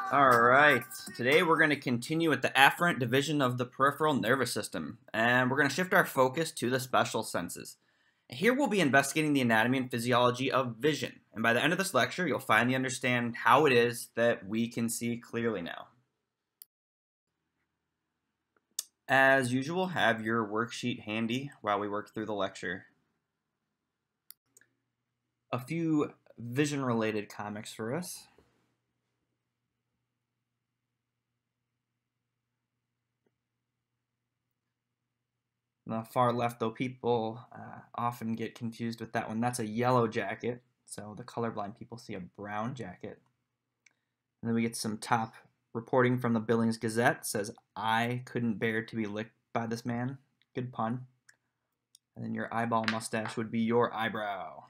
Alright, today we're going to continue with the afferent division of the peripheral nervous system, and we're going to shift our focus to the special senses. Here we'll be investigating the anatomy and physiology of vision, and by the end of this lecture you'll finally understand how it is that we can see clearly now. As usual, have your worksheet handy while we work through the lecture. A few vision-related comics for us. On the far left, though, people often get confused with that one. That's a yellow jacket, so the colorblind people see a brown jacket. And then we get some top reporting from the Billings Gazette. It says, "I couldn't bear to be licked by this man." Good pun. And then your eyeball mustache would be your eyebrow.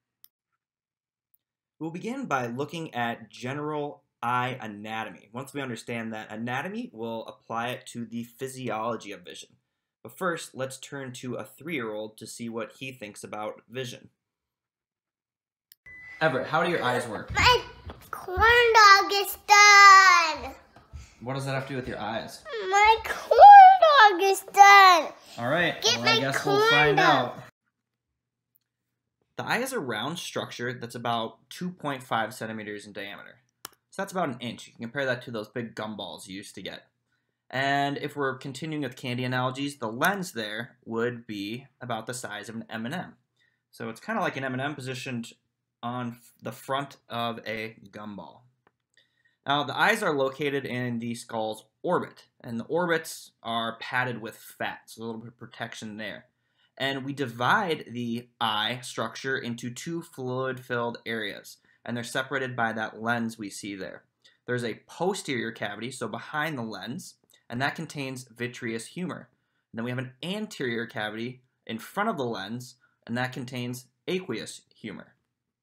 We'll begin by looking at general eye anatomy. Once we understand that anatomy, we'll apply it to the physiology of vision. But first, let's turn to a 3-year-old to see what he thinks about vision. Everett, how do your eyes work? My corn dog is done. What does that have to do with your eyes? My corn dog is done. All right, Get well, my I guess we'll corn find dog. out. The eye is a round structure that's about 2.5 centimeters in diameter. So that's about an inch. You can compare that to those big gumballs you used to get. And if we're continuing with candy analogies, the lens there would be about the size of an M&M. So it's kind of like an M&M positioned on the front of a gumball. Now, the eyes are located in the skull's orbit, and the orbits are padded with fat, so a little bit of protection there. And we divide the eye structure into 2 fluid-filled areas, and they're separated by that lens we see there. There's a posterior cavity, so behind the lens, and that contains vitreous humor. And then we have an anterior cavity in front of the lens, and that contains aqueous humor.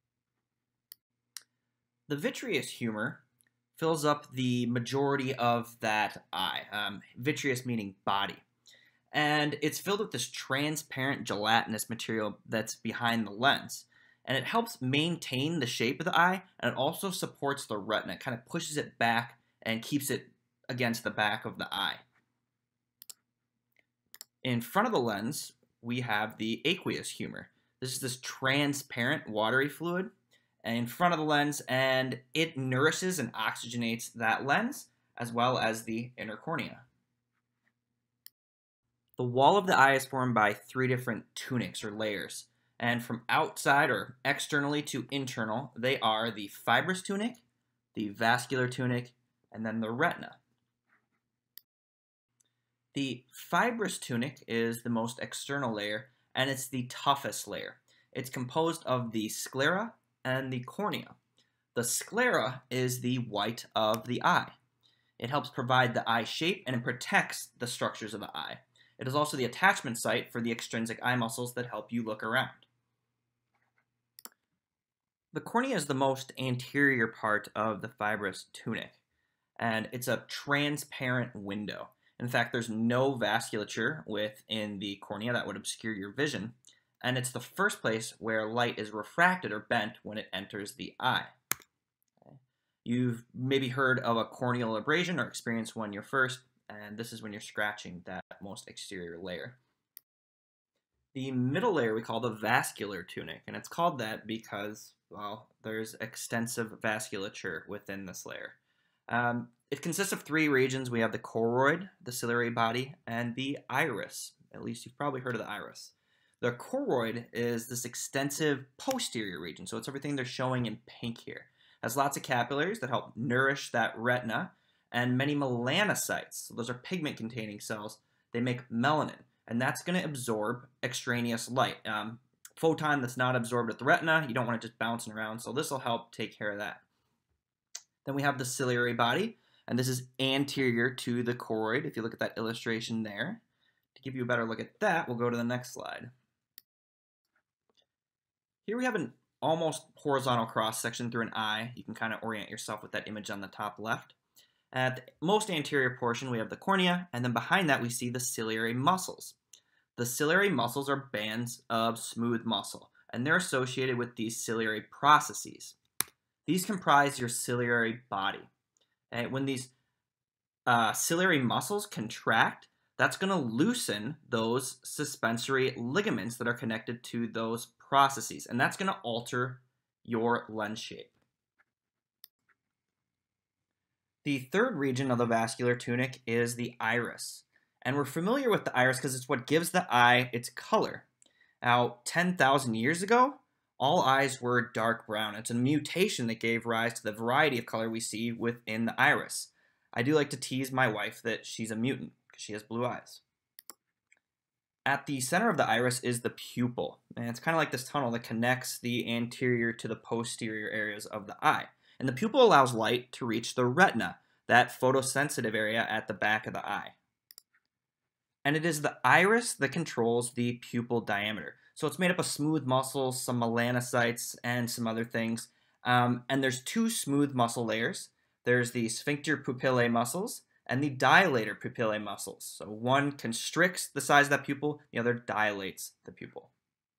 The vitreous humor fills up the majority of that eye, vitreous meaning body. And it's filled with this transparent gelatinous material that's behind the lens. And it helps maintain the shape of the eye, and it also supports the retina. It kind of pushes it back and keeps it against the back of the eye. In front of the lens, we have the aqueous humor. This is this transparent watery fluid in front of the lens, and it nourishes and oxygenates that lens as well as the inner cornea. The wall of the eye is formed by 3 different tunics or layers, and from outside or externally to internal, they are the fibrous tunic, the vascular tunic, and then the retina. The fibrous tunic is the most external layer, and it's the toughest layer. It's composed of the sclera and the cornea. The sclera is the white of the eye. It helps provide the eye shape, and it protects the structures of the eye. It is also the attachment site for the extrinsic eye muscles that help you look around. The cornea is the most anterior part of the fibrous tunic, and it's a transparent window. In fact, there's no vasculature within the cornea that would obscure your vision, and it's the first place where light is refracted or bent when it enters the eye. You've maybe heard of a corneal abrasion or experienced one your first, and this is when you're scratching that most exterior layer. The middle layer we call the vascular tunic, and it's called that because, well, there's extensive vasculature within this layer. It consists of 3 regions. We have the choroid, the ciliary body, and the iris. At least you've probably heard of the iris. The choroid is this extensive posterior region, so it's everything they're showing in pink here. It has lots of capillaries that help nourish that retina, and many melanocytes. So those are pigment-containing cells. They make melanin, and that's going to absorb extraneous light. Photon that's not absorbed at the retina, you don't want it just bouncing around, so this will help take care of that. Then we have the ciliary body, and this is anterior to the choroid. If you look at that illustration there, to give you a better look at that, we'll go to the next slide. Here we have an almost horizontal cross section through an eye. You can kind of orient yourself with that image on the top left. At the most anterior portion, we have the cornea, and then behind that we see the ciliary muscles. The ciliary muscles are bands of smooth muscle, and they're associated with these ciliary processes. These comprise your ciliary body. And when these ciliary muscles contract, that's going to loosen those suspensory ligaments that are connected to those processes, and that's going to alter your lens shape. The third region of the vascular tunic is the iris, and we're familiar with the iris because it's what gives the eye its color. Now, 10,000 years ago, all eyes were dark brown. It's a mutation that gave rise to the variety of color we see within the iris. I do like to tease my wife that she's a mutant because she has blue eyes. At the center of the iris is the pupil, and it's kind of like this tunnel that connects the anterior to the posterior areas of the eye. And the pupil allows light to reach the retina, that photosensitive area at the back of the eye. And it is the iris that controls the pupil diameter. So it's made up of smooth muscles, some melanocytes, and some other things. And there's two smooth muscle layers. There's the sphincter pupillae muscles and the dilator pupillae muscles. So one constricts the size of that pupil, the other dilates the pupil.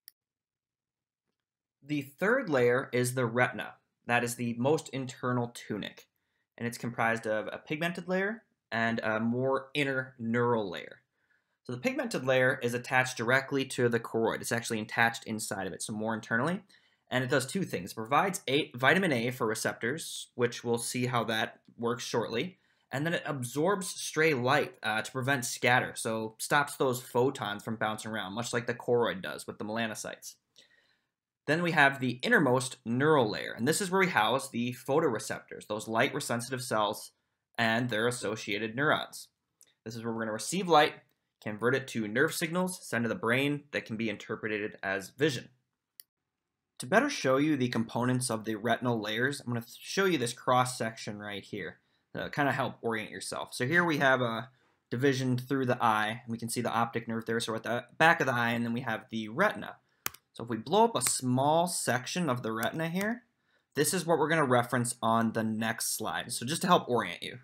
The third layer is the retina. That is the most internal tunic, and it's comprised of a pigmented layer and a more inner neural layer. So the pigmented layer is attached directly to the choroid. It's actually attached inside of it, so more internally. And it does two things. It provides vitamin A for receptors, which we'll see how that works shortly. And then it absorbs stray light to prevent scatter, so stops those photons from bouncing around, much like the choroid does with the melanocytes. Then we have the innermost neural layer, and this is where we house the photoreceptors, those light-sensitive cells and their associated neurons. This is where we're going to receive light, convert it to nerve signals, send to the brain that can be interpreted as vision. To better show you the components of the retinal layers, I'm going to show you this cross-section right here to kind of help orient yourself. So here we have a division through the eye, and we can see the optic nerve there, so we're at the back of the eye, and then we have the retina. So if we blow up a small section of the retina here, this is what we're going to reference on the next slide. So just to help orient you.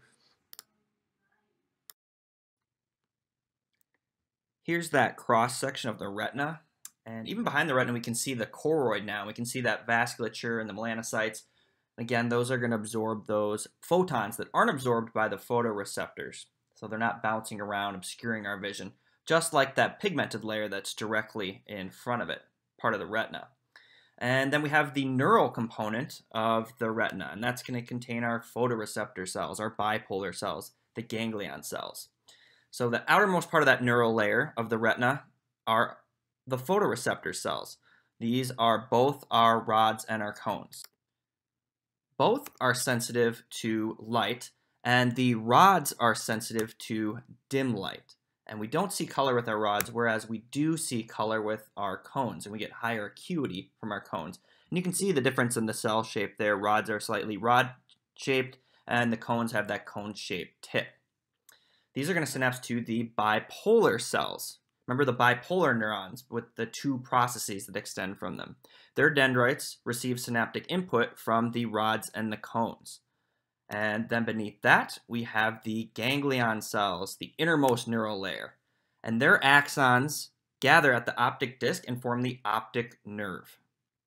Here's that cross section of the retina. And even behind the retina, we can see the choroid now. We can see that vasculature and the melanocytes. Again, those are going to absorb those photons that aren't absorbed by the photoreceptors. So they're not bouncing around, obscuring our vision, just like that pigmented layer that's directly in front of it, part of the retina. And then we have the neural component of the retina, and that's going to contain our photoreceptor cells, our bipolar cells, the ganglion cells. So the outermost part of that neural layer of the retina are the photoreceptor cells. These are both our rods and our cones. Both are sensitive to light, and the rods are sensitive to dim light. And we don't see color with our rods, whereas we do see color with our cones, and we get higher acuity from our cones. And you can see the difference in the cell shape there. Rods are slightly rod-shaped, and the cones have that cone-shaped tip. These are going to synapse to the bipolar cells. Remember the bipolar neurons with the two processes that extend from them. Their dendrites receive synaptic input from the rods and the cones. And then beneath that, we have the ganglion cells, the innermost neural layer. And their axons gather at the optic disc and form the optic nerve.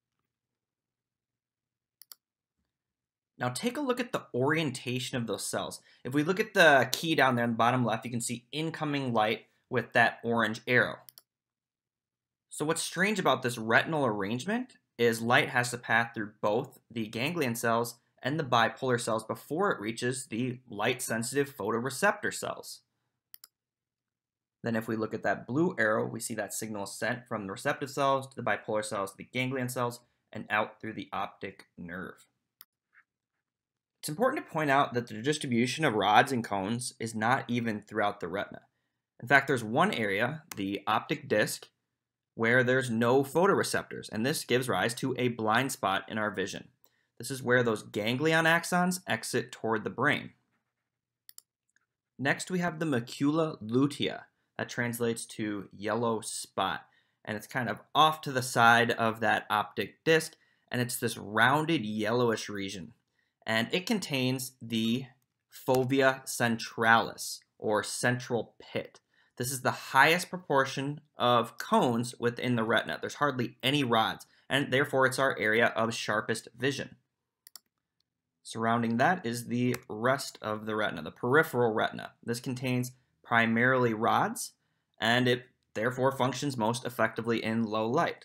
Now take a look at the orientation of those cells. If we look at the key down there in the bottom left, you can see incoming light with that orange arrow. So what's strange about this retinal arrangement is light has to pass through both the ganglion cells and the bipolar cells before it reaches the light-sensitive photoreceptor cells. Then if we look at that blue arrow, we see that signal sent from the receptive cells to the bipolar cells to the ganglion cells and out through the optic nerve. It's important to point out that the distribution of rods and cones is not even throughout the retina. In fact, there's one area, the optic disc, where there's no photoreceptors, and this gives rise to a blind spot in our vision. This is where those ganglion axons exit toward the brain. Next, we have the macula lutea. That translates to yellow spot, and it's kind of off to the side of that optic disc, and it's this rounded yellowish region. And it contains the fovea centralis, or central pit. This is the highest proportion of cones within the retina. There's hardly any rods, and therefore it's our area of sharpest vision. Surrounding that is the rest of the retina, the peripheral retina. This contains primarily rods, and it therefore functions most effectively in low light.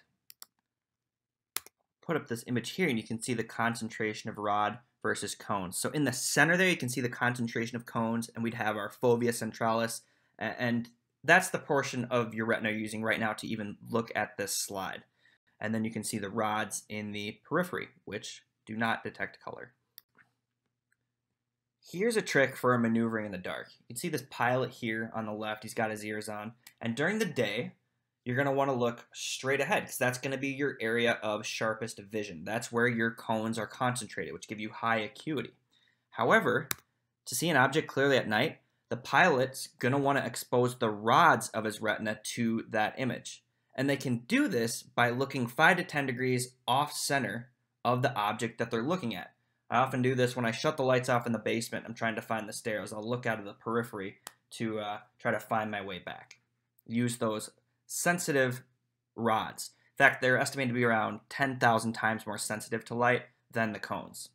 Put up this image here, and you can see the concentration of rod versus cones. So in the center there, you can see the concentration of cones, and we'd have our fovea centralis, and that's the portion of your retina you're using right now to even look at this slide. And then you can see the rods in the periphery, which do not detect color. Here's a trick for maneuvering in the dark. You can see this pilot here on the left. He's got his ears on. And during the day, you're going to want to look straight ahead because that's going to be your area of sharpest vision. That's where your cones are concentrated, which give you high acuity. However, to see an object clearly at night, the pilot's going to want to expose the rods of his retina to that image. And they can do this by looking 5 to 10 degrees off center of the object that they're looking at. I often do this when I shut the lights off in the basement. I'm trying to find the stairs. I'll look out of the periphery to try to find my way back. Use those sensitive rods. In fact, they're estimated to be around 10,000 times more sensitive to light than the cones.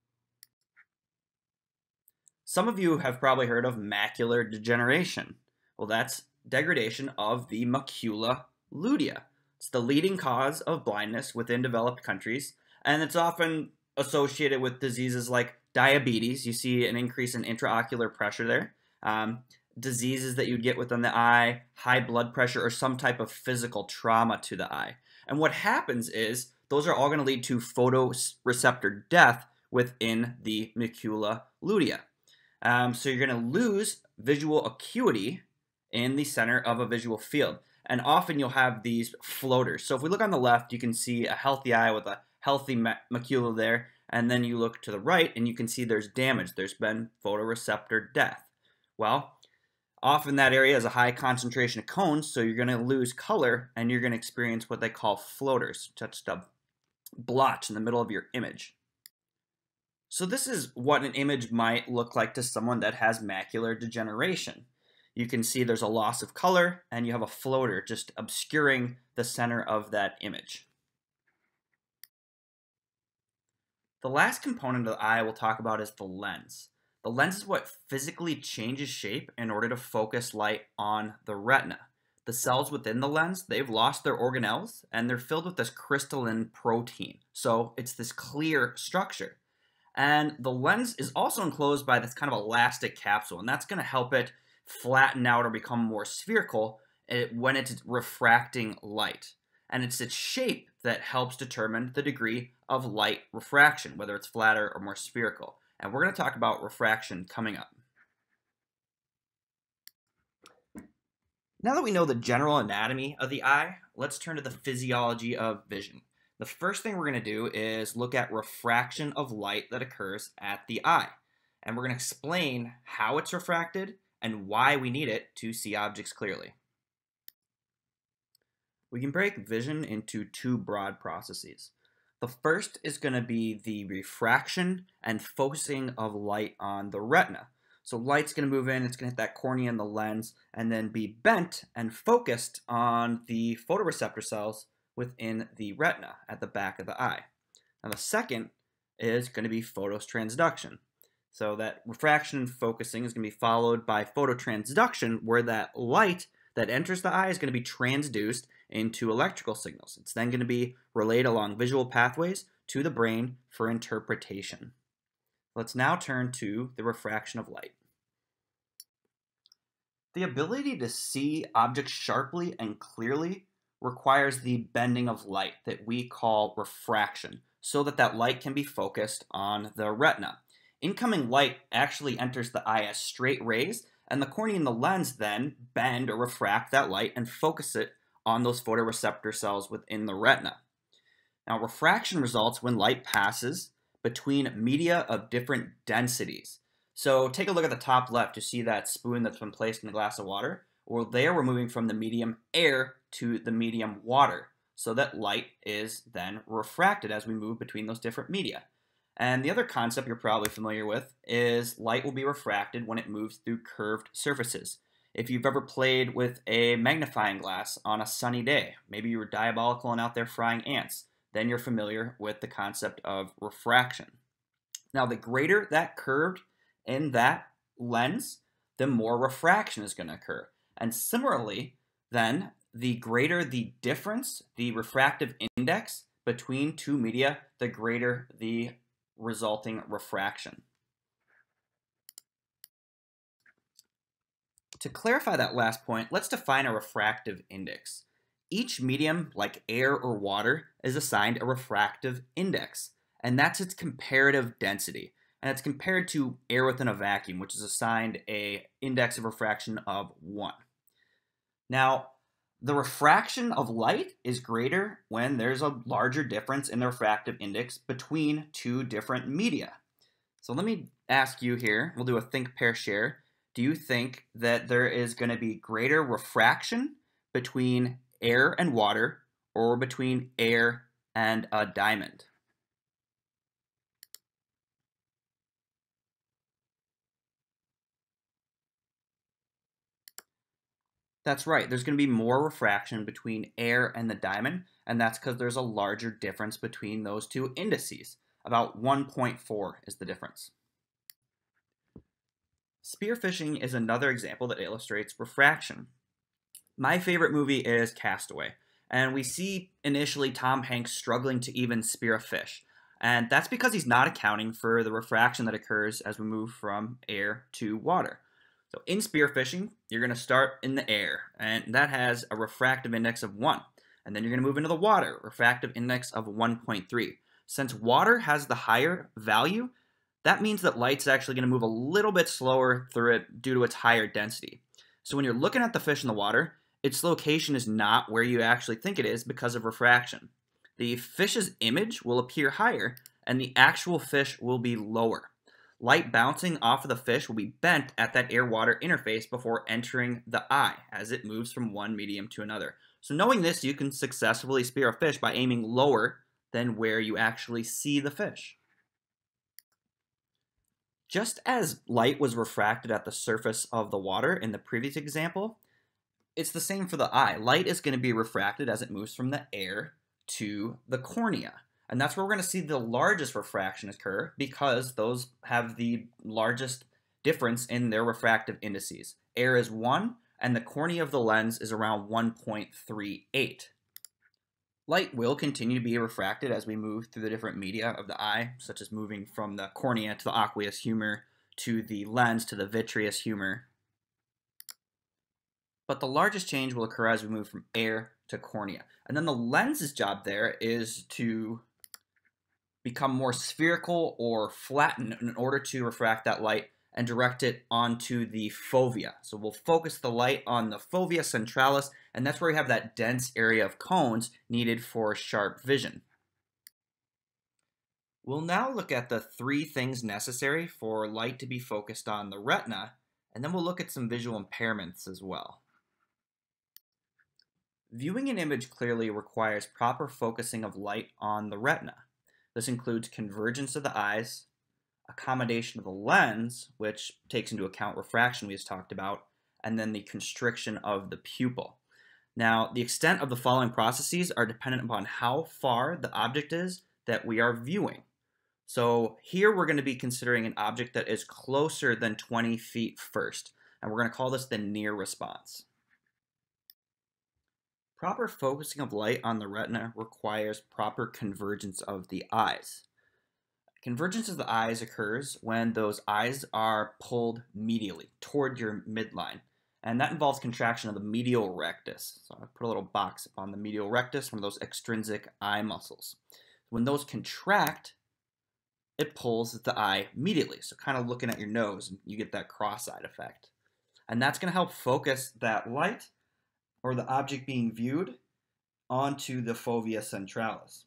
Some of you have probably heard of macular degeneration. Well, that's degradation of the macula lutea. It's the leading cause of blindness within developed countries, and it's often associated with diseases like diabetes. You see an increase in intraocular pressure there. Diseases that you'd get within the eye, high blood pressure, or some type of physical trauma to the eye. And what happens is those are all going to lead to photoreceptor death within the macula lutea. So you're going to lose visual acuity in the center of a visual field. And often you'll have these floaters. So if we look on the left, you can see a healthy eye with a healthy macula there, and then you look to the right and you can see there's damage. There's been photoreceptor death. Well, often that area has a high concentration of cones, so you're going to lose color and you're going to experience what they call floaters, just a blotch in the middle of your image. So this is what an image might look like to someone that has macular degeneration. You can see there's a loss of color and you have a floater just obscuring the center of that image. The last component of the eye we'll talk about is the lens. The lens is what physically changes shape in order to focus light on the retina. The cells within the lens, they've lost their organelles and they're filled with this crystalline protein. So it's this clear structure. And the lens is also enclosed by this kind of elastic capsule, and that's going to help it flatten out or become more spherical when it's refracting light. And it's its shape that helps determine the degree of light refraction, whether it's flatter or more spherical. And we're going to talk about refraction coming up. Now that we know the general anatomy of the eye, let's turn to the physiology of vision. The first thing we're going to do is look at refraction of light that occurs at the eye. And we're going to explain how it's refracted and why we need it to see objects clearly. We can break vision into two broad processes. The first is going to be the refraction and focusing of light on the retina. So light's going to move in, it's going to hit that cornea and the lens, and then be bent and focused on the photoreceptor cells within the retina at the back of the eye. Now the second is going to be phototransduction. So that refraction and focusing is going to be followed by phototransduction, where that light that enters the eye is going to be transduced into electrical signals. It's then going to be relayed along visual pathways to the brain for interpretation. Let's now turn to the refraction of light. The ability to see objects sharply and clearly requires the bending of light that we call refraction, so that that light can be focused on the retina. Incoming light actually enters the eye as straight rays, and the cornea and the lens then bend or refract that light and focus it on those photoreceptor cells within the retina. Now, refraction results when light passes between media of different densities. So take a look at the top left. You see that spoon that's been placed in a glass of water? Well, there we're moving from the medium air to the medium water, so that light is then refracted as we move between those different media. And the other concept you're probably familiar with is light will be refracted when it moves through curved surfaces. If you've ever played with a magnifying glass on a sunny day, maybe you were diabolical and out there frying ants, then you're familiar with the concept of refraction. Now, the greater that curve in that lens, the more refraction is going to occur. And similarly, then, the greater the difference, the refractive index between two media, the greater the resulting refraction. To clarify that last point, let's define a refractive index. Each medium, like air or water, is assigned a refractive index, and that's its comparative density. And it's compared to air within a vacuum, which is assigned an index of refraction of 1. Now, the refraction of light is greater when there's a larger difference in the refractive index between two different media. So let me ask you here, we'll do a think, pair, share. Do you think that there is going to be greater refraction between air and water or between air and a diamond? That's right, there's going to be more refraction between air and the diamond, and that's because there's a larger difference between those two indices. About 1.4 is the difference. Spearfishing is another example that illustrates refraction. My favorite movie is Castaway, and we see initially Tom Hanks struggling to even spear a fish. And that's because he's not accounting for the refraction that occurs as we move from air to water. So in spearfishing, you're going to start in the air, and that has a refractive index of 1. And then you're going to move into the water, refractive index of 1.3. Since water has the higher value, that means that light's actually going to move a little bit slower through it due to its higher density. So when you're looking at the fish in the water, its location is not where you actually think it is because of refraction. The fish's image will appear higher, and the actual fish will be lower. Light bouncing off of the fish will be bent at that air-water interface before entering the eye as it moves from one medium to another. So knowing this, you can successfully spear a fish by aiming lower than where you actually see the fish. Just as light was refracted at the surface of the water in the previous example, it's the same for the eye. Light is going to be refracted as it moves from the air to the cornea. And that's where we're going to see the largest refraction occur because those have the largest difference in their refractive indices. Air is 1, and the cornea of the lens is around 1.38. Light will continue to be refracted as we move through the different media of the eye, such as moving from the cornea to the aqueous humor to the lens to the vitreous humor. But the largest change will occur as we move from air to cornea. And then the lens's job there is to become more spherical or flatten in order to refract that light and direct it onto the fovea. So we'll focus the light on the fovea centralis, and that's where we have that dense area of cones needed for sharp vision. We'll now look at the 3 things necessary for light to be focused on the retina, and then we'll look at some visual impairments as well. Viewing an image clearly requires proper focusing of light on the retina. This includes convergence of the eyes, accommodation of the lens, which takes into account refraction we just talked about, and then the constriction of the pupil. Now, the extent of the following processes are dependent upon how far the object is that we are viewing. So here we're going to be considering an object that is closer than 20 feet first, and we're going to call this the near response. Proper focusing of light on the retina requires proper convergence of the eyes. Convergence of the eyes occurs when those eyes are pulled medially toward your midline, and that involves contraction of the medial rectus. So I put a little box on the medial rectus, one of those extrinsic eye muscles. When those contract, it pulls the eye medially. So kind of looking at your nose, you get that cross-eyed effect. And that's going to help focus that light, or the object being viewed, onto the fovea centralis.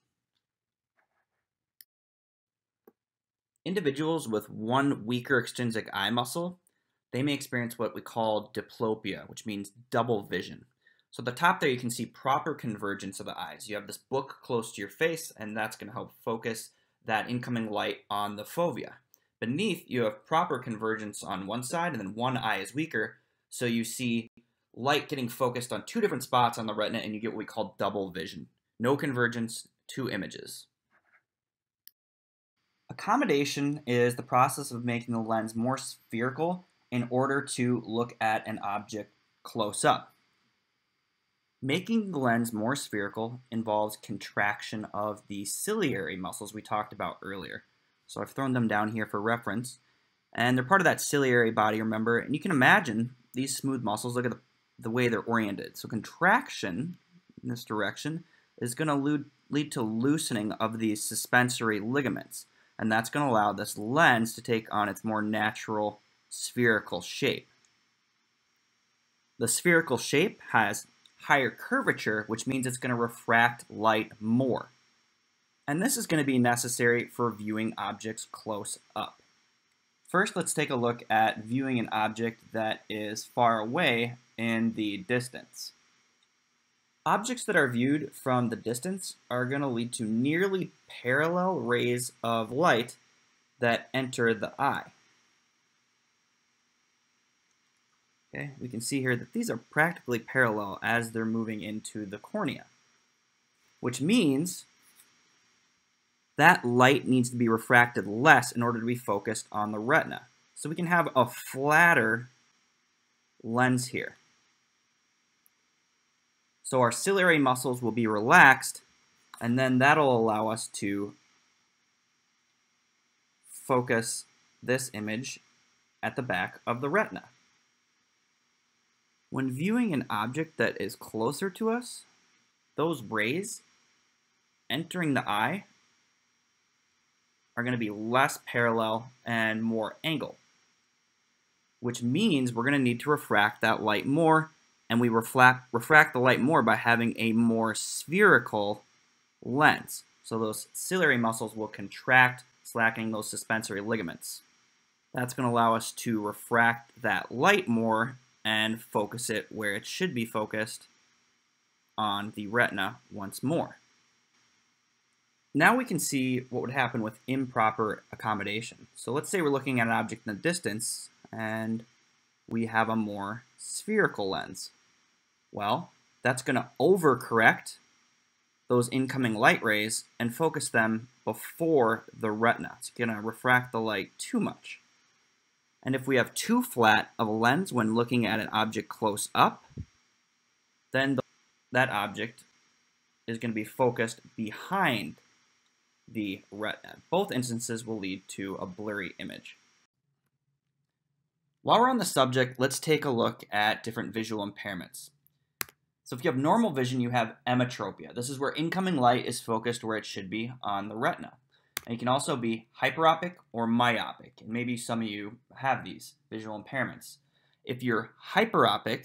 Individuals with one weaker extrinsic eye muscle, they may experience what we call diplopia, which means double vision. So at the top there you can see proper convergence of the eyes. You have this book close to your face, and that's going to help focus that incoming light on the fovea. Beneath, you have proper convergence on one side, and then one eye is weaker, so you see light getting focused on 2 different spots on the retina, and you get what we call double vision. No convergence, 2 images. Accommodation is the process of making the lens more spherical in order to look at an object close up. Making the lens more spherical involves contraction of the ciliary muscles we talked about earlier. So I've thrown them down here for reference, and they're part of that ciliary body, remember, and you can imagine these smooth muscles, look at the way they're oriented. So contraction in this direction is going to lead to loosening of these suspensory ligaments. And that's going to allow this lens to take on its more natural spherical shape. The spherical shape has higher curvature, which means it's going to refract light more. And this is going to be necessary for viewing objects close up. First, let's take a look at viewing an object that is far away in the distance. Objects that are viewed from the distance are going to lead to nearly parallel rays of light that enter the eye. Okay, we can see here that these are practically parallel as they're moving into the cornea, which means that light needs to be refracted less in order to be focused on the retina. So we can have a flatter lens here. So our ciliary muscles will be relaxed, and then that'll allow us to focus this image at the back of the retina. When viewing an object that is closer to us, those rays entering the eye are going to be less parallel and more angled, which means we're going to need to refract that light more, and we refract the light more by having a more spherical lens. So those ciliary muscles will contract, slackening those suspensory ligaments. That's going to allow us to refract that light more and focus it where it should be focused, on the retina once more. Now we can see what would happen with improper accommodation. So let's say we're looking at an object in the distance and we have a more spherical lens. Well, that's going to overcorrect those incoming light rays and focus them before the retina. It's going to refract the light too much. And if we have too flat of a lens when looking at an object close up, then that object is going to be focused behind the retina. Both instances will lead to a blurry image. While we're on the subject, let's take a look at different visual impairments. So if you have normal vision, you have emmetropia. This is where incoming light is focused where it should be, on the retina. And you can also be hyperopic or myopic, and maybe some of you have these visual impairments. If you're hyperopic,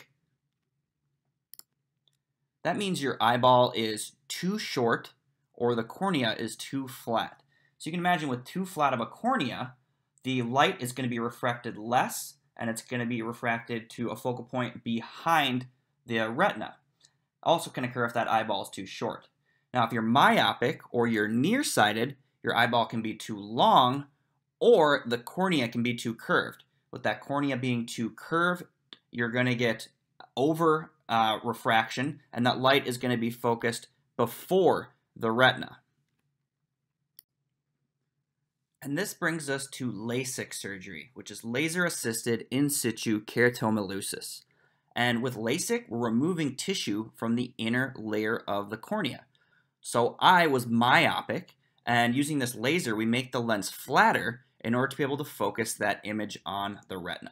that means your eyeball is too short or the cornea is too flat. So you can imagine with too flat of a cornea, the light is going to be refracted less, and it's going to be refracted to a focal point behind the retina. Also can occur if that eyeball is too short. Now, if you're myopic or you're nearsighted, your eyeball can be too long or the cornea can be too curved. With that cornea being too curved, you're going to get over refraction, and that light is going to be focused before the retina. And this brings us to LASIK surgery, which is laser-assisted in situ keratomileusis. And with LASIK, we're removing tissue from the inner layer of the cornea. So I was myopic, and using this laser, we make the lens flatter in order to be able to focus that image on the retina.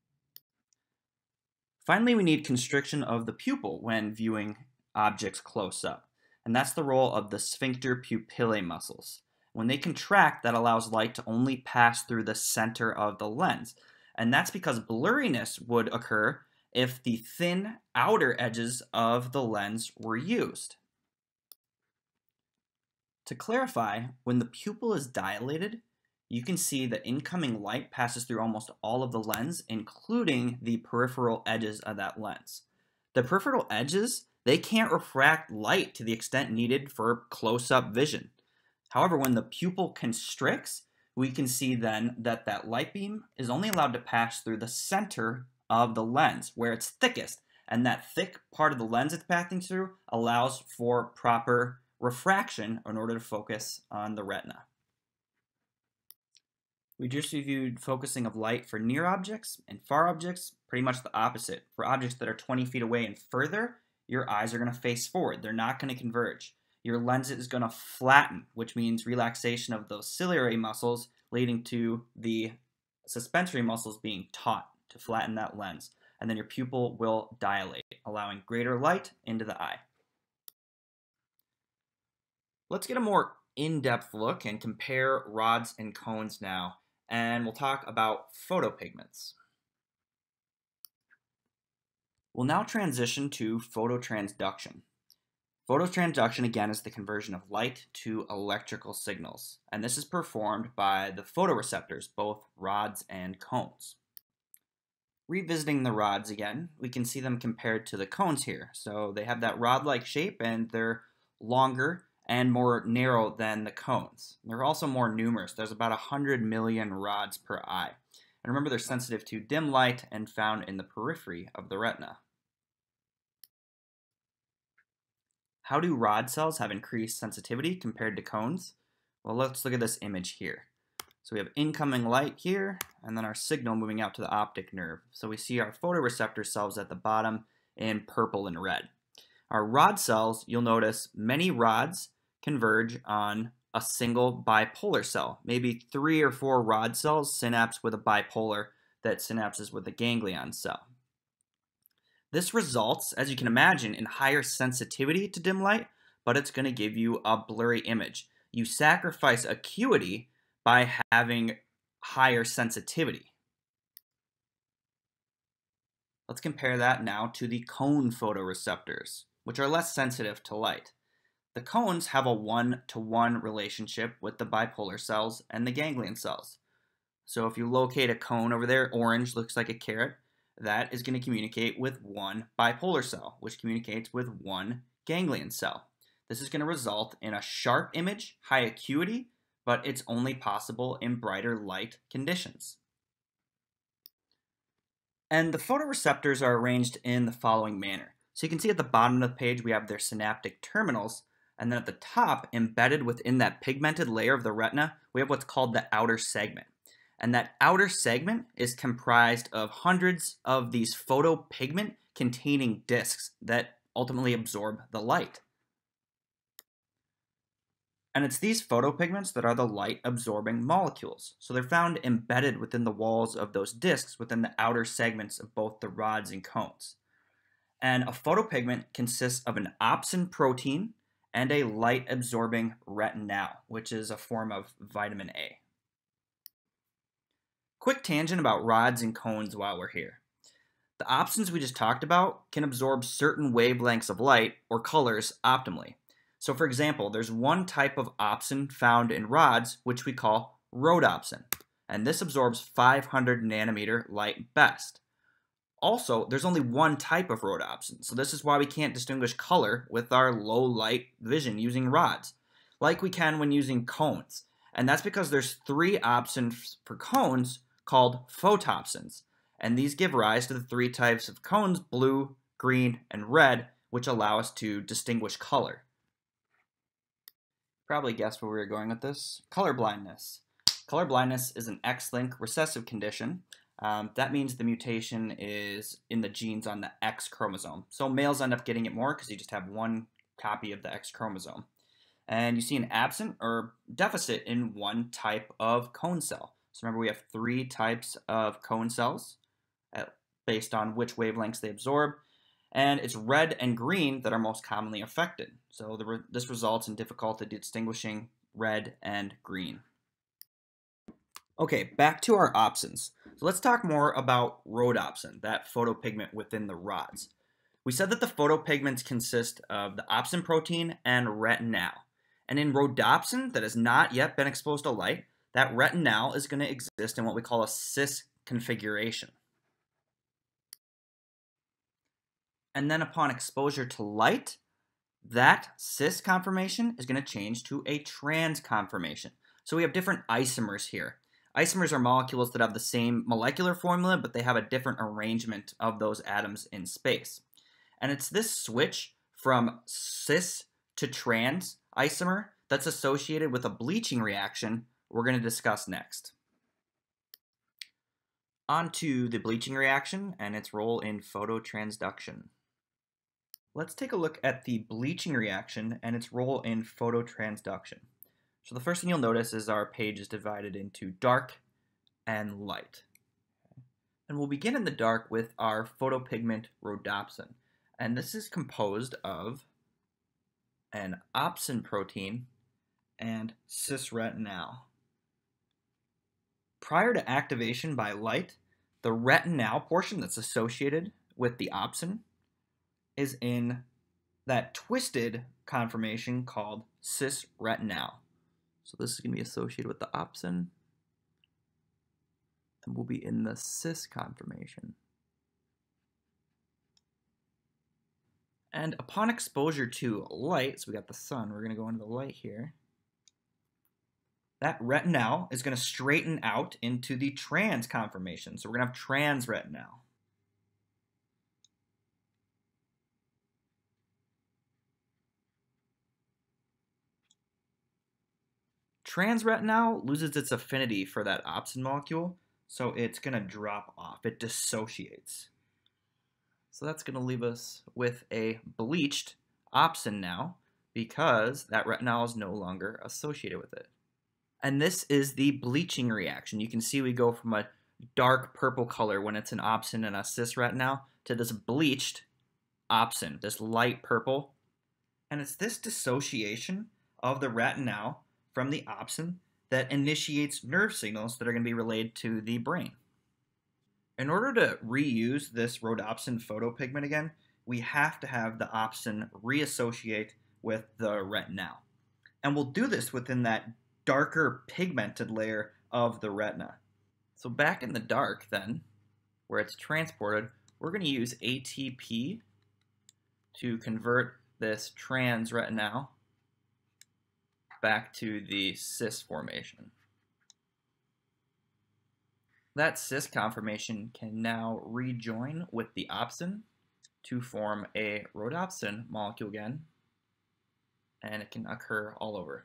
Finally, we need constriction of the pupil when viewing objects close up. And that's the role of the sphincter pupillae muscles. When they contract, that allows light to only pass through the center of the lens. And that's because blurriness would occur if the thin outer edges of the lens were used. To clarify, when the pupil is dilated, you can see that incoming light passes through almost all of the lens, including the peripheral edges of that lens. The peripheral edges, they can't refract light to the extent needed for close-up vision. However, when the pupil constricts, we can see then that that light beam is only allowed to pass through the center of the lens, where it's thickest, and that thick part of the lens it's passing through allows for proper refraction in order to focus on the retina. We just reviewed focusing of light for near objects and far objects, pretty much the opposite. For objects that are 20 feet away and further, your eyes are going to face forward. They're not going to converge. Your lens is going to flatten, which means relaxation of those ciliary muscles, leading to the suspensory muscles being taut to flatten that lens. And then your pupil will dilate, allowing greater light into the eye. Let's get a more in-depth look and compare rods and cones now, and we'll talk about photopigments. We'll now transition to phototransduction. Phototransduction, again, is the conversion of light to electrical signals, and this is performed by the photoreceptors, both rods and cones. Revisiting the rods again, we can see them compared to the cones here. So they have that rod-like shape, and they're longer and more narrow than the cones. They're also more numerous. There's about 100 million rods per eye. And remember, they're sensitive to dim light and found in the periphery of the retina. How do rod cells have increased sensitivity compared to cones? Well, let's look at this image here. So we have incoming light here, and then our signal moving out to the optic nerve. So we see our photoreceptor cells at the bottom in purple and red. Our rod cells, you'll notice many rods converge on a single bipolar cell. Maybe 3 or 4 rod cells synapse with a bipolar that synapses with a ganglion cell. This results, as you can imagine, in higher sensitivity to dim light, but it's going to give you a blurry image. You sacrifice acuity by having higher sensitivity. Let's compare that now to the cone photoreceptors, which are less sensitive to light. The cones have a 1-to-1 relationship with the bipolar cells and the ganglion cells. So if you locate a cone over there, orange looks like a carrot, that is going to communicate with one bipolar cell, which communicates with one ganglion cell. This is going to result in a sharp image, high acuity, but it's only possible in brighter light conditions. And the photoreceptors are arranged in the following manner. So you can see at the bottom of the page we have their synaptic terminals, and then at the top, embedded within that pigmented layer of the retina, we have what's called the outer segment. And that outer segment is comprised of hundreds of these photopigment containing discs that ultimately absorb the light. And it's these photopigments that are the light-absorbing molecules. So they're found embedded within the walls of those discs within the outer segments of both the rods and cones. And a photopigment consists of an opsin protein and a light-absorbing retinal, which is a form of vitamin A. Quick tangent about rods and cones while we're here. The opsins we just talked about can absorb certain wavelengths of light or colors optimally. So for example, there's one type of opsin found in rods which we call rhodopsin, and this absorbs 500 nanometer light best. Also, there's only one type of rhodopsin, so this is why we can't distinguish color with our low light vision using rods, like we can when using cones. And that's because there's 3 opsins for cones called photopsins, and these give rise to the 3 types of cones, blue, green, and red, which allow us to distinguish color. Probably guessed where we were going with this. Color blindness. Color blindness is an X-linked recessive condition. That means the mutation is in the genes on the X chromosome. So males end up getting it more because you just have one copy of the X chromosome. And you see an absent or deficit in one type of cone cell. So remember, we have 3 types of cone cells based on which wavelengths they absorb. And it's red and green that are most commonly affected. So this results in difficulty distinguishing red and green. Okay, back to our opsins. So let's talk more about rhodopsin, that photopigment within the rods. We said that the photopigments consist of the opsin protein and retinal. And in rhodopsin that has not yet been exposed to light, that retinal is going to exist in what we call a cis configuration. And then upon exposure to light, that cis conformation is going to change to a trans conformation. So we have different isomers here. Isomers are molecules that have the same molecular formula, but they have a different arrangement of those atoms in space. And it's this switch from cis to trans isomer that's associated with a bleaching reaction we're going to discuss next. On to the bleaching reaction and its role in phototransduction. Let's take a look at the bleaching reaction and its role in phototransduction. So the first thing you'll notice is our page is divided into dark and light. And we'll begin in the dark with our photopigment rhodopsin. And this is composed of an opsin protein and cis-retinal. Prior to activation by light, the retinal portion that's associated with the opsin is in that twisted conformation called cis-retinal. So this is going to be associated with the opsin and will be in the cis conformation. And upon exposure to light, so we got the sun, we're going to go into the light here. That retinal is going to straighten out into the trans conformation. So we're going to have transretinal. Transretinal loses its affinity for that opsin molecule, so it's going to drop off. It dissociates. So that's going to leave us with a bleached opsin now, because that retinal is no longer associated with it. And this is the bleaching reaction. You can see we go from a dark purple color when it's an opsin and a cis-retinal to this bleached opsin, this light purple. And it's this dissociation of the retinal from the opsin that initiates nerve signals that are going to be relayed to the brain. In order to reuse this rhodopsin photopigment again, we have to have the opsin reassociate with the retinal. And we'll do this within that darker pigmented layer of the retina. So back in the dark then, where it's transported, we're going to use ATP to convert this transretinal back to the cis formation. That cis conformation can now rejoin with the opsin to form a rhodopsin molecule again, and it can occur all over.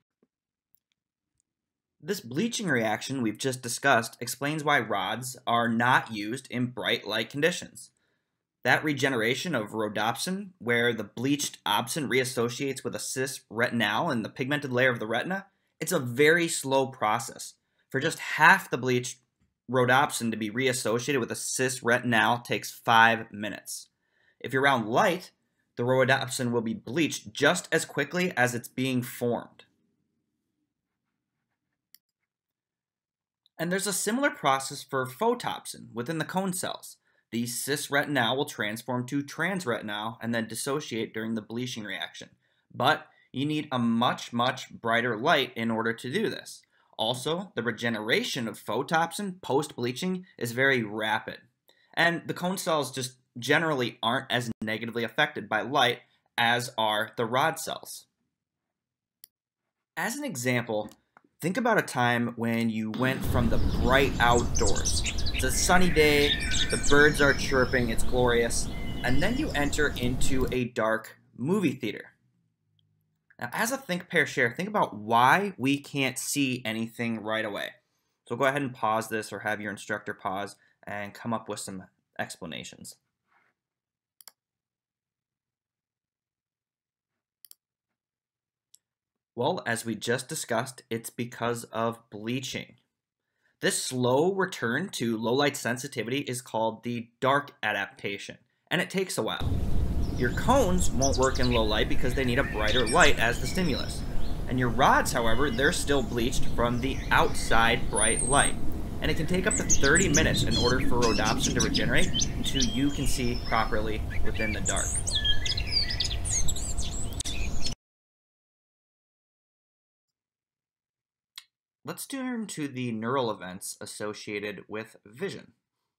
This bleaching reaction we've just discussed explains why rods are not used in bright light conditions. That regeneration of rhodopsin, where the bleached opsin reassociates with a cis-retinal in the pigmented layer of the retina, it's a very slow process. For just half the bleached rhodopsin to be reassociated with a cis-retinal takes 5 minutes. If you're around light, the rhodopsin will be bleached just as quickly as it's being formed. And there's a similar process for photopsin within the cone cells. The cis-retinal will transform to transretinal and then dissociate during the bleaching reaction. But you need a much, much brighter light in order to do this. Also, the regeneration of photopsin post-bleaching is very rapid. And the cone cells just generally aren't as negatively affected by light as are the rod cells. As an example, think about a time when you went from the bright outdoors. It's a sunny day, the birds are chirping, it's glorious, and then you enter into a dark movie theater. Now, as a think, pair, share, think about why we can't see anything right away. So go ahead and pause this or have your instructor pause and come up with some explanations. Well, as we just discussed, it's because of bleaching. This slow return to low light sensitivity is called the dark adaptation, and it takes a while. Your cones won't work in low light because they need a brighter light as the stimulus. And your rods, however, they're still bleached from the outside bright light. And it can take up to 30 minutes in order for rhodopsin to regenerate so you can see properly within the dark. Let's turn to the neural events associated with vision.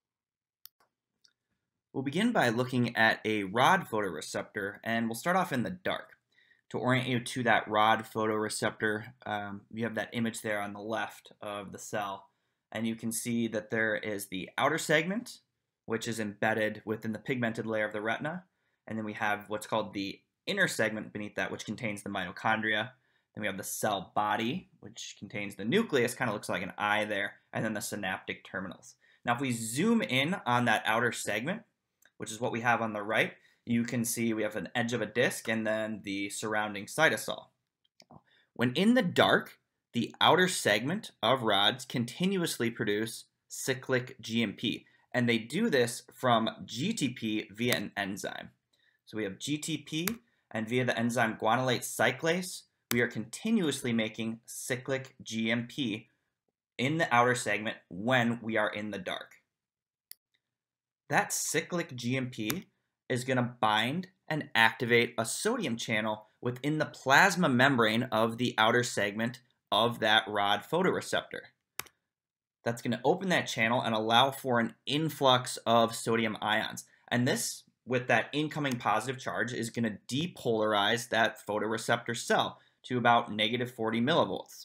We'll begin by looking at a rod photoreceptor, and we'll start off in the dark. To orient you to that rod photoreceptor, you have that image there on the left of the cell, and you can see that there is the outer segment, which is embedded within the pigmented layer of the retina, and then we have what's called the inner segment beneath that, which contains the mitochondria. Then we have the cell body, which contains the nucleus, kind of looks like an eye there, and then the synaptic terminals. Now, if we zoom in on that outer segment, which is what we have on the right, you can see we have an edge of a disc and then the surrounding cytosol. When in the dark, the outer segment of rods continuously produce cyclic GMP, and they do this from GTP via an enzyme. So we have GTP, and via the enzyme guanylate cyclase, we are continuously making cyclic GMP in the outer segment when we are in the dark. That cyclic GMP is going to bind and activate a sodium channel within the plasma membrane of the outer segment of that rod photoreceptor. That's going to open that channel and allow for an influx of sodium ions. And this, with that incoming positive charge, is going to depolarize that photoreceptor cell to about negative 40 millivolts.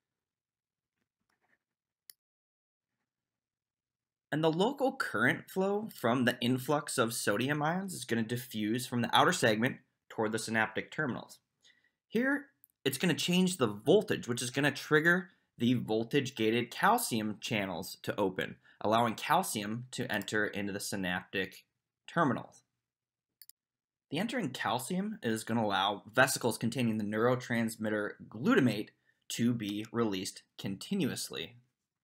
And the local current flow from the influx of sodium ions is going to diffuse from the outer segment toward the synaptic terminals. Here, it's going to change the voltage, which is going to trigger the voltage-gated calcium channels to open, allowing calcium to enter into the synaptic terminals. The entering calcium is going to allow vesicles containing the neurotransmitter glutamate to be released continuously.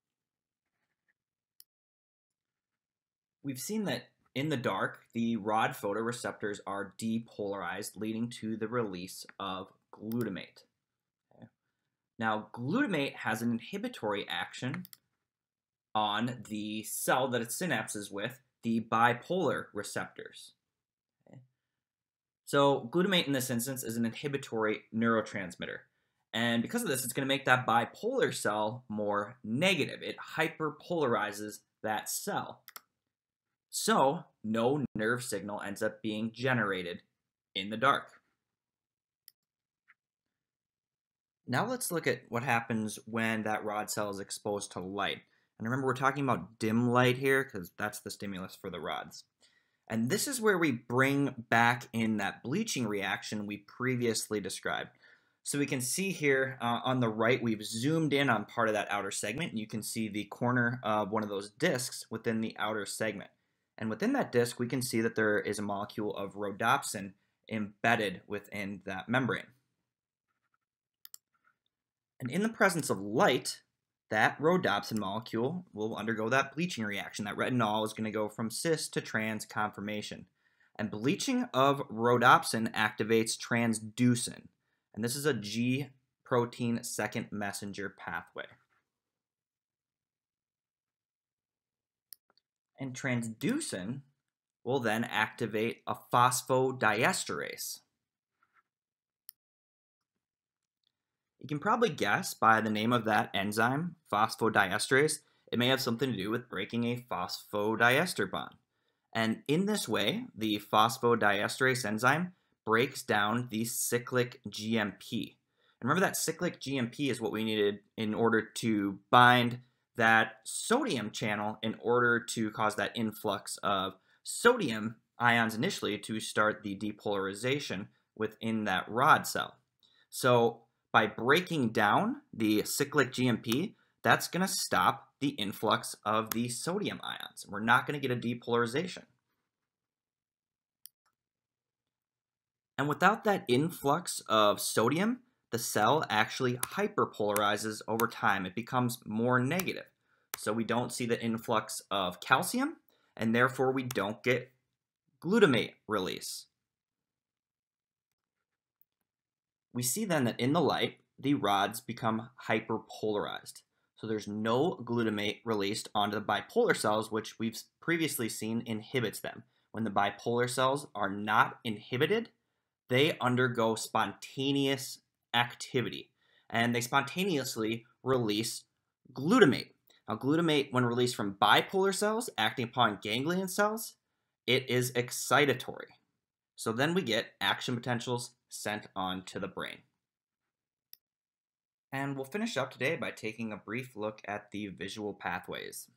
We've seen that in the dark, the rod photoreceptors are depolarized, leading to the release of glutamate. Okay. Now, glutamate has an inhibitory action on the cell that it synapses with, the bipolar receptors. Okay. So, glutamate in this instance is an inhibitory neurotransmitter. And because of this, it's going to make that bipolar cell more negative. It hyperpolarizes that cell. So, no nerve signal ends up being generated in the dark. Now let's look at what happens when that rod cell is exposed to light. And remember, we're talking about dim light here because that's the stimulus for the rods. And this is where we bring back in that bleaching reaction we previously described. So we can see here on the right, we've zoomed in on part of that outer segment. And you can see the corner of one of those discs within the outer segment. And within that disc, we can see that there is a molecule of rhodopsin embedded within that membrane. And in the presence of light, that rhodopsin molecule will undergo that bleaching reaction. That retinol is going to go from cis to trans conformation. And bleaching of rhodopsin activates transducin. And this is a G protein second messenger pathway. And transducin will then activate a phosphodiesterase. You can probably guess by the name of that enzyme, phosphodiesterase, it may have something to do with breaking a phosphodiester bond. And in this way, the phosphodiesterase enzyme breaks down the cyclic GMP. And remember that cyclic GMP is what we needed in order to bind that sodium channel in order to cause that influx of sodium ions initially to start the depolarization within that rod cell. So by breaking down the cyclic GMP, that's going to stop the influx of the sodium ions. We're not going to get a depolarization. And without that influx of sodium, the cell actually hyperpolarizes over time. It becomes more negative. So we don't see the influx of calcium, and therefore we don't get glutamate release. We see then that in the light, the rods become hyperpolarized. So there's no glutamate released onto the bipolar cells, which we've previously seen inhibits them. When the bipolar cells are not inhibited, they undergo spontaneous activity, and they spontaneously release glutamate. Now, glutamate, when released from bipolar cells acting upon ganglion cells, it is excitatory. So then we get action potentials sent on to the brain. And we'll finish up today by taking a brief look at the visual pathways.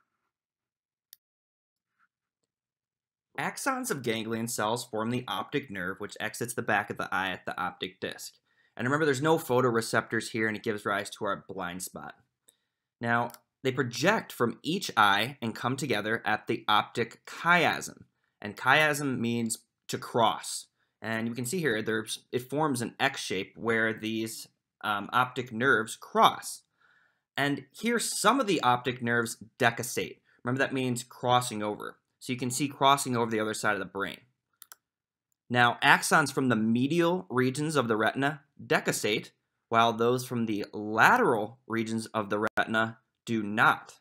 Axons of ganglion cells form the optic nerve, which exits the back of the eye at the optic disc. And remember, there's no photoreceptors here, and it gives rise to our blind spot. Now, They project from each eye and come together at the optic chiasm. And chiasm means to cross. And you can see here, it forms an X shape where these optic nerves cross. And here, some of the optic nerves decussate. Remember, that means crossing over. So you can see crossing over the other side of the brain. Now, axons from the medial regions of the retina decussate, while those from the lateral regions of the retina do not.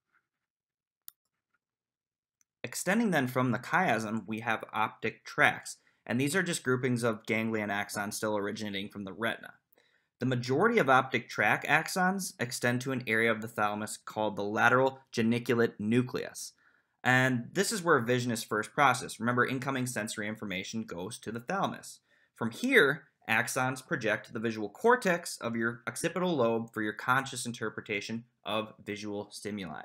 Extending then from the chiasm, we have optic tracts, and these are just groupings of ganglion axons still originating from the retina. The majority of optic tract axons extend to an area of the thalamus called the lateral geniculate nucleus. And this is where vision is first processed. Remember, incoming sensory information goes to the thalamus. From here, axons project to the visual cortex of your occipital lobe for your conscious interpretation of visual stimuli.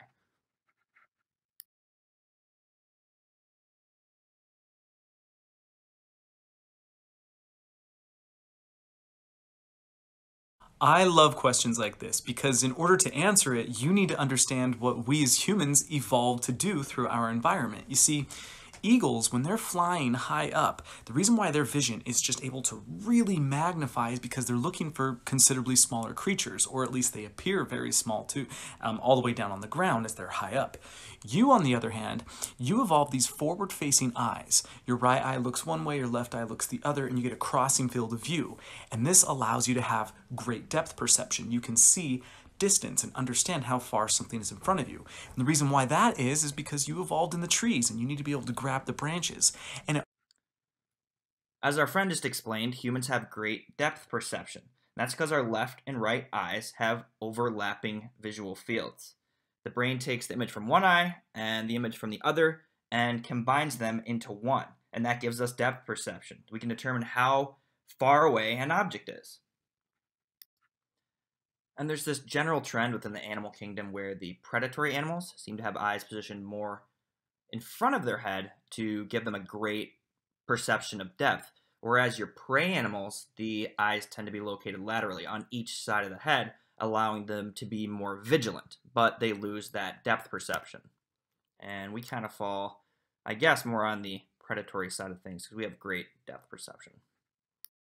I love questions like this because in order to answer it, you need to understand what we as humans evolved to do through our environment. You see, eagles, when they're flying high up, the reason why their vision is just able to really magnify is because they're looking for considerably smaller creatures, or at least they appear very small too, all the way down on the ground as they're high up. You, on the other hand, you evolve these forward-facing eyes. Your right eye looks one way, your left eye looks the other, and you get a crossing field of view. And this allows you to have great depth perception. You can see distance and understand how far something is in front of you. And the reason why that is because you evolved in the trees and you need to be able to grab the branches. As our friend just explained, humans have great depth perception. That's because our left and right eyes have overlapping visual fields. The brain takes the image from one eye and the image from the other and combines them into one, and that gives us depth perception. We can determine how far away an object is. And there's this general trend within the animal kingdom where the predatory animals seem to have eyes positioned more in front of their head to give them a great perception of depth, whereas your prey animals, the eyes tend to be located laterally on each side of the head, allowing them to be more vigilant, but they lose that depth perception. And we kind of fall, I guess, more on the predatory side of things because we have great depth perception.